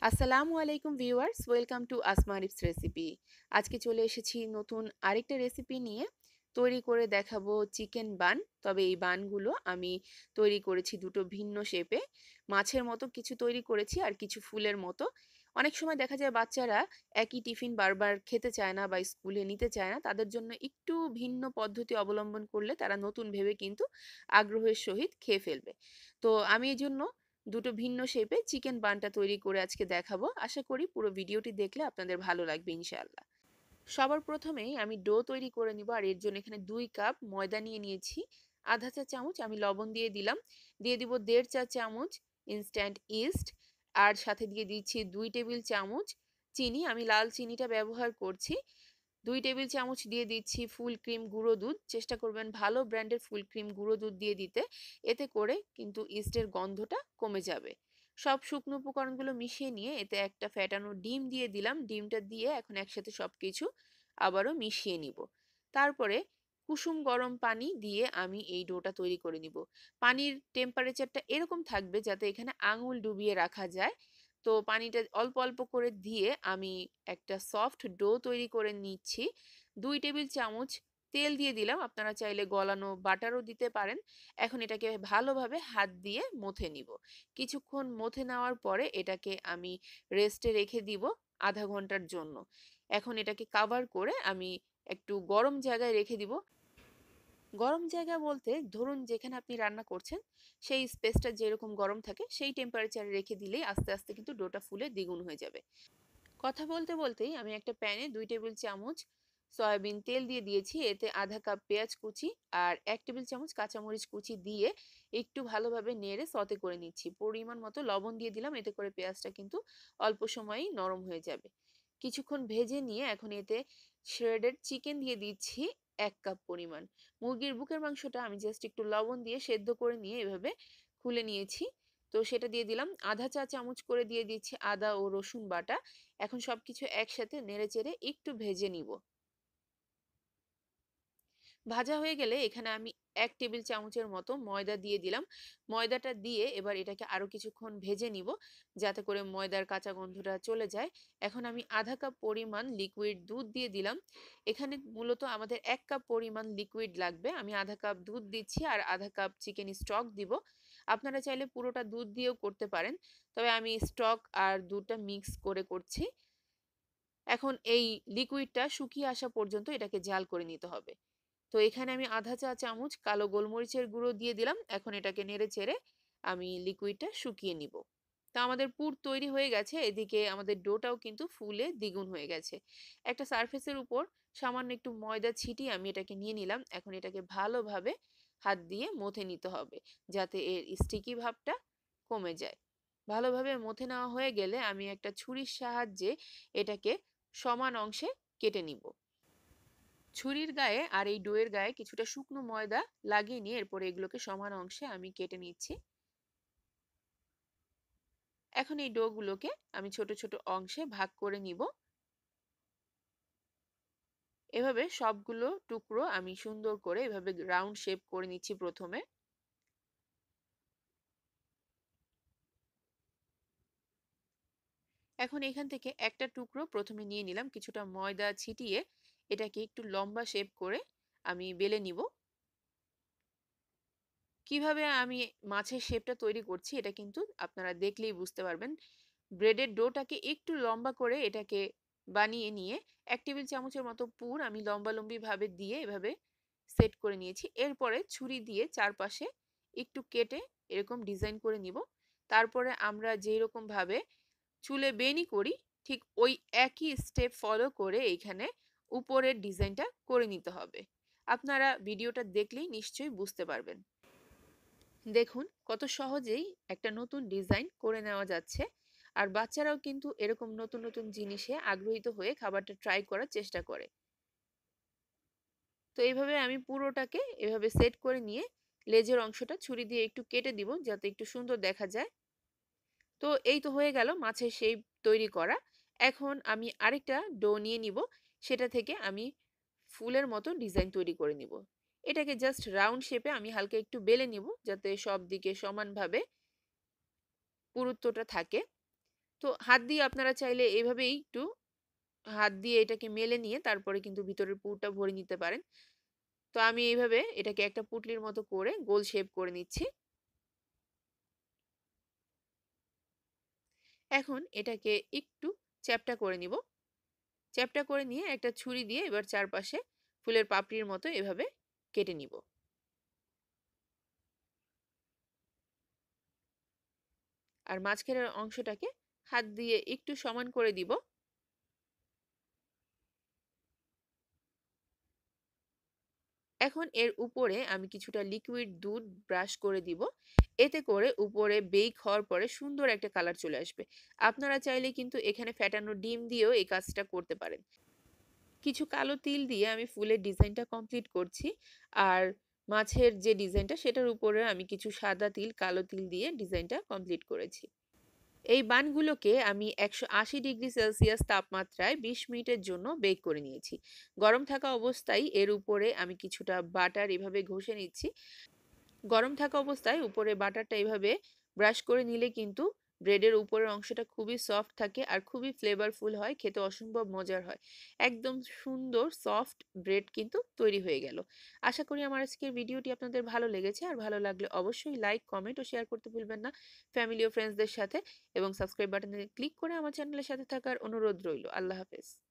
আসসালামু আলাইকুম viewers, welcome to Asmarif's recipe. আজকে চলে এসেছি নতুন আরেকটা রেসিপি নিয়ে। তৈরি করে দেখাবো চিকেন বান। তবে এই বানগুলো আমি তৈরি করেছি দুটো ভিন্ন শেপে। মাছের মতো কিছু তৈরি করেছি আর কিছু ফুলের মতো। অনেক সময় দেখা যায় বাচ্চারা একই টিফিন বারবার খেতে চায় না বা স্কুলে নিতে চায় না, তাদের জন্য একটু ভিন্ন পদ্ধতি অবলম্বন করলে তারা নতুন ভেবে কিন্তু আগ্রহের সহিত খেয়ে ফেলবে। তো আমি এই জন্য দুটো ভিন্ন শেপে চিকেন বানটা তৈরি করে আজকে দেখাবো। আশা করি পুরো ভিডিওটি দেখলে আপনাদের ভালো লাগবে ইনশাআল্লাহ। সবার প্রথমেই আমি ডো তৈরি করে নিব, আর এর জন্য এখানে 2 কাপ ময়দা নিয়ে নিয়েছি। আধা চা চামচ আমি লবণ দিয়ে দিলাম। দিয়ে দিব 1.5 চা চামচ ইনস্ট্যান্ট ইস্ট। আর সাথে দিয়ে দিচ্ছি 2 টেবিল চামচ চিনি। আমি লাল চিনিটা ব্যবহার করছি। 2 টেবিল চামচ দিয়ে দিচ্ছি ফুল ক্রিম গুঁড়ো দুধ। চেষ্টা করবেন ভালো ব্র্যান্ডের ফুল ক্রিম গুঁড়ো দুধ দিয়ে দিতে, এতে করে কিন্তু ইস্টের গন্ধটা কমে যাবে। সব শুকনো উপকরণগুলো মিশিয়ে নিয়ে এতে একটা ফ্যাটানো ডিম দিয়ে দিলাম। ডিমটা দিয়ে এখন একসাথে সবকিছু আবারও মিশিয়ে নিব। তারপরে কুসুম গরম পানি দিয়ে আমি এই ডোটা তৈরি করে নিব। পানির টেম্পারেচারটা এরকম থাকবে যাতে এখানে আঙুল ডুবিয়ে রাখা যায়। তো পানিটা অল্প অল্প করে দিয়ে আমি একটা সফট ডো তৈরি করে নিচ্ছি। 2 টেবিল চামচ তেল দিয়ে দিলাম, আপনারা চাইলে গলানো বাটারও দিতে পারেন। এখন এটাকে ভালোভাবে হাত দিয়ে মথে নিব। কিছুক্ষণ মথে নেওয়ার পরে এটাকে আমি রেস্টে রেখে দিব আধা ঘন্টার জন্য। এখন এটাকে কাভার করে আমি একটু গরম জায়গায় রেখে দিব। গরম জায়গা বলতে ধরুন যেখানে আপনি রান্না করছেন সেই স্পেসটা যেরকম গরম থাকে সেই টেম্পারেচারে রেখে দিলেই আস্তে আস্তে কিন্তু ডোটা ফুলে দ্বিগুণ হয়ে যাবে। কথা বলতে বলতেই আমি একটা প্যানে 2 টেবিল চামচ সয়াবিন তেল দিয়ে দিয়েছি। এতে আধা কাপ পেঁয়াজ কুচি আর 1 টেবিল চামচ কাঁচামরিচ কুচি দিয়ে একটু ভালোভাবে নেড়ে সতে করে নিচ্ছি। পরিমাণ মতো লবণ দিয়ে দিলাম, এতে করে পেঁয়াজটা কিন্তু অল্প সময়েই নরম হয়ে যাবে। কিছুক্ষণ ভেজে নিয়ে এখন এতে শ্রেডেড চিকেন দিয়ে দিচ্ছি 1 কাপ পরিমাণ। মুরগির বুকের মাংসটা আমি জাস্ট একটু লবণ দিয়ে সেদ্ধ করে নিয়ে এভাবে খুলে নিয়েছি। তো সেটা দিয়ে দিলাম। আধা চা চামচ করে দিয়ে দিচ্ছি আদা ও রসুন বাটা। এখন সবকিছু একসাথে নেড়েচেড়ে একটু ভেজে নিব। ভাজা হয়ে গেলে এখানে আমি 1 টেবিল চামচের মতো ময়দা দিয়ে দিলাম। ময়দাটা দিয়ে এবার এটাকে আরো কিছুক্ষণ ভেজে নিব যাতে করে ময়দার কাঁচা গন্ধটা চলে যায়। এখন আমি আধা কাপ পরিমাণ লিকুইড দুধ দিয়ে দিলাম। এখানে মূলত আমাদের 1 কাপ পরিমাণ লিকুইড লাগবে। আমি আধা কাপ দুধ দিচ্ছি আর আধা কাপ চিকেন স্টক দিব। আপনারা চাইলে পুরোটা দুধ দিয়েও করতে পারেন, তবে আমি স্টক আর দুধটা মিক্স করে করছি। এখন এই লিকুইডটা শুকিয়ে আসা পর্যন্ত এটাকে জাল করে নিতে হবে। তো এখানে আমি আধা চা চামচ কালো গোলমরিচের গুঁড়ো দিয়ে দিলাম। এখন এটাকে নেড়ে চেড়ে আমি লিকুইডটা শুকিয়ে নিব। তো আমাদের পুর তৈরি হয়ে গেছে, এদিকে আমাদের ডোটাও কিন্তু ফুলে দ্বিগুণ হয়ে গেছে। একটা সারফেসের উপর সামান্য একটু ময়দা ছিটিয়ে আমি এটাকে নিয়ে নিলাম। এখন এটাকে ভালোভাবে হাত দিয়ে মথে নিতে হবে যাতে এর স্টিকি ভাবটা কমে যায়। ভালোভাবে মথে নেওয়া হয়ে গেলে আমি একটা ছুরির সাহায্যে এটাকে সমান অংশে কেটে নিব। ছুরির গায়ে আর এই ডোয়ের গায়ে কিছুটা শুকনো ময়দা লাগিয়ে নিয়ে এরপরে এগুলোকে সমান অংশে আমি কেটে নিচ্ছি। এখন এই ডোগুলোকে আমি ছোট ছোট অংশে ভাগ করে নিব। এভাবে সবগুলো টুকরো আমি সুন্দর করে এভাবে রাউন্ড শেপ করে নিচ্ছি প্রথমে। এখন এখান থেকে একটা টুকরো প্রথমে নিয়ে নিলাম, কিছুটা ময়দা ছিটিয়ে এটাকে একটু লম্বা শেপ করে আমি বেলে নিব। কিভাবে আমি মাছের শেপটা তৈরি করছি এটা কিন্তু আপনারা দেখলেই বুঝতে পারবেন। ব্রেডের ডোটাকে একটু লম্বা করে এটাকে বানিয়ে নিয়ে 1 টেবিল চামচের মতো পুর আমি লম্বালম্বি ভাবে দিয়ে এভাবে সেট করে নিয়েছি। এরপরে ছুরি দিয়ে চারপাশে একটু কেটে এরকম ডিজাইন করে নিব। তারপরে আমরা যেই রকম ভাবে চুলে বেনি করি ঠিক ওই একই স্টেপ ফলো করে এইখানে উপরের ডিজাইনটা করে নিতে হবে। আপনারা ভিডিওটা দেখলেই নিশ্চয়ই বুঝতে পারবেন। দেখুন কত সহজেই একটা নতুন ডিজাইন করে নেওয়া যাচ্ছে, আর বাচ্চারাও কিন্তু এরকম নতুন নতুন জিনিসে আগ্রহীত হয়ে খাবারটা ট্রাই করার চেষ্টা করে। তো এইভাবে আমি পুরোটাকে এভাবে সেট করে নিয়ে লেজের অংশটা ছুরি দিয়ে একটু কেটে দিব যাতে একটু সুন্দর দেখা যায়। তো এই তো হয়ে গেল মাছের শেপ তৈরি করা। এখন আমি আরেকটা ডো নিয়ে নিব, সেটা থেকে আমি ফুলের মতো ডিজাইন তৈরি করে নিব। এটাকে জাস্ট রাউন্ড শেপে আমি হালকা একটু বেলে নিব যাতে সব দিকে সমানভাবে পুরুত্বটা থাকে। তো হাত দিয়ে আপনারা চাইলে এভাবেই একটু হাত দিয়ে এটাকে মেলে নিয়ে তারপরে কিন্তু ভিতরের পুরটা ভরে নিতে পারেন। তো আমি এইভাবে এটাকে একটা পুটলির মতো করে গোল শেপ করে নিচ্ছি। এখন এটাকে একটু চ্যাপ্টা করে নিব। চ্যাপ্টা করে নিয়ে একটা ছুরি দিয়ে এবার চারপাশে ফুলের পাপড়ির মতো এভাবে কেটে নিব। আর মাঝখানের অংশটাকে হাত দিয়ে একটু সমান করে দিব। এখন এর উপরে আমি কিছুটা লিকুইড দুধ ব্রাশ করে দিব। এতে করে উপরে বেক হওয়ার পরে সুন্দর একটা কালার চলে আসবে। আপনারা চাইলে কিন্তু এখানে ফ্যাটানো ডিম দিয়েও এই কাজটা করতে পারেন। কিছু কালো তিল দিয়ে আমি ফুলের ডিজাইনটা কমপ্লিট করছি। আর মাছের যে ডিজাইনটা সেটার উপরে আমি কিছু সাদা তিল কালো তিল দিয়ে ডিজাইনটা কমপ্লিট করেছি। এই বানগুলোকে আমি 180°C তাপমাত্রায় 20 মিনিটের জন্য বেক করে নিয়েছি। গরম থাকা অবস্থায় এর উপরে আমি কিছুটা বাটার এভাবে ঘষে নিচ্ছি। গরম থাকা অবস্থায় উপরে বাটারটা এভাবে ব্রাশ করে নিলে কিন্তু ব্রেডের উপরের অংশটা খুবই সফট থাকে আর খুবই ফ্লেভারফুল হয়, খেতে অসম্ভব মজার হয়। একদম সুন্দর সফট ব্রেড কিন্তু তৈরি হয়ে গেল। আশা করি আমার আজকের ভিডিওটি আপনাদের ভালো লেগেছে, আর ভালো লাগলে অবশ্যই লাইক কমেন্ট ও শেয়ার করতে ভুলবেন না ফ্যামিলি ও ফ্রেন্ডসদের সাথে, এবং সাবস্ক্রাইব বাটনে ক্লিক করে আমার চ্যানেলের সাথে থাকার অনুরোধ রইল। আল্লাহ হাফেজ।